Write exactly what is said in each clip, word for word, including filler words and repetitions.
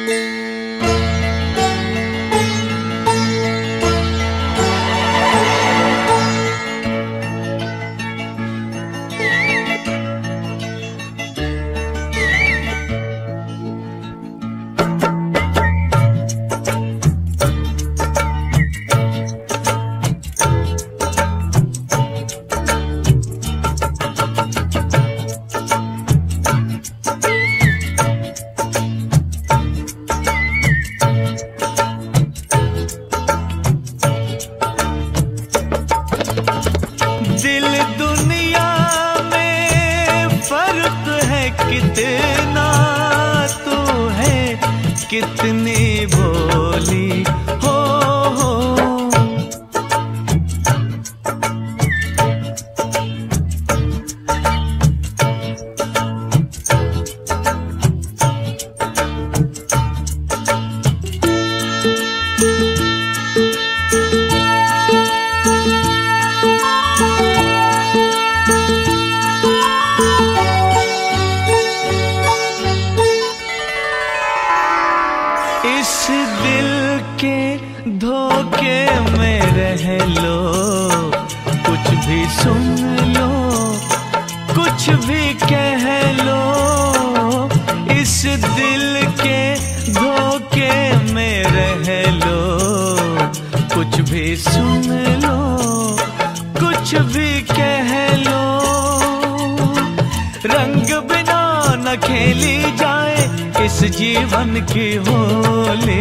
दिल दुनिया में फर्क है कितना, तू है कितनी भोली हो, हो। इस दिल के धोखे में रह लो, कुछ भी सुन लो, कुछ भी कह लो। इस दिल के धोखे में रह लो, कुछ भी सुन लो, कुछ भी कह लो। रंग बिना न खेली जाए इस जीवन की होली।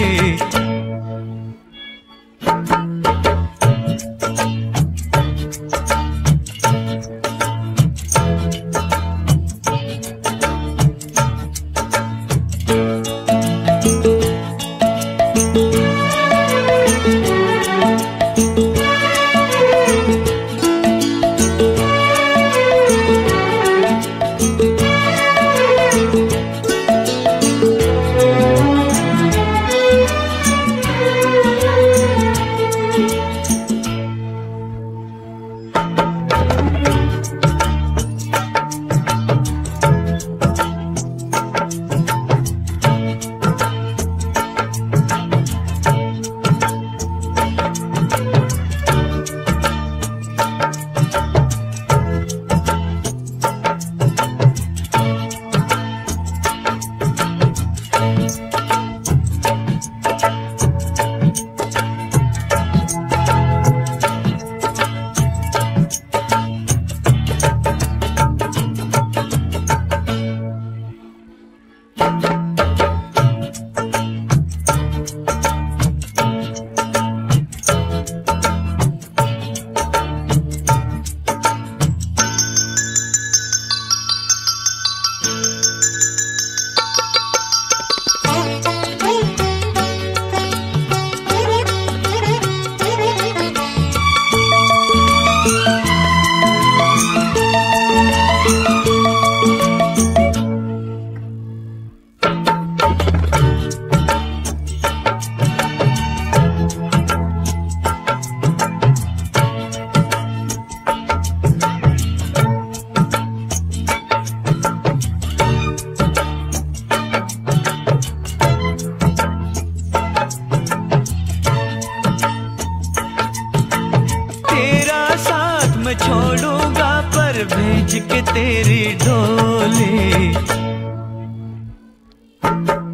मैं छोड़ूंगा पर भेज के तेरी डोली।